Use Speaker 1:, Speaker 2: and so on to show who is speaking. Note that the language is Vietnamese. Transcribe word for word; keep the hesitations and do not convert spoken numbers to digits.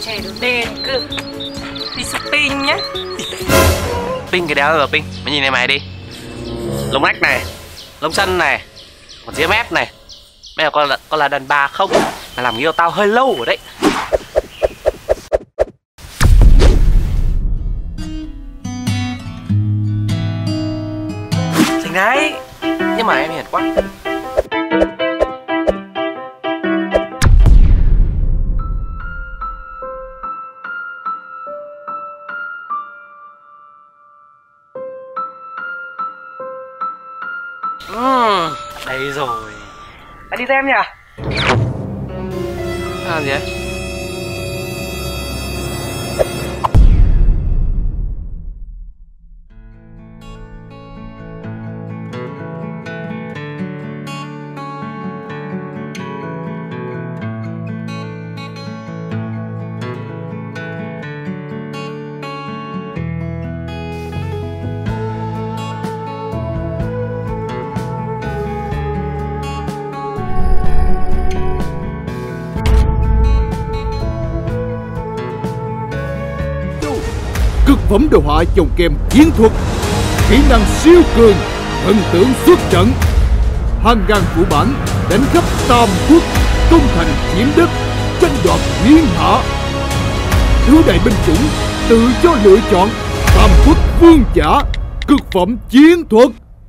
Speaker 1: Trẻ được đen cơ. Đi shopping nhá.
Speaker 2: Pin cái đéo rồi Pin. Mày nhìn này mày đi. Lông nách này, lông chân này, còn ria mép này. Bây giờ con là, con là đàn bà không? Mày làm yêu tao hơi lâu rồi đấy. Xinh đấy. Nhưng mà em hiền quá. Uhm, đây rồi. Anh đi xem nhỉ? Làm gì đấy?
Speaker 3: Cực phẩm đồ họa chồng kèm chiến thuật, kỹ năng siêu cường, thần tượng xuất trận, hàng ngàn phụ bản đánh khắp tam quốc, công thành chiếm đất, tranh đoạt thiên hạ. Thứ đại binh chủng tự do lựa chọn, tam quốc vương giả, cực phẩm chiến thuật.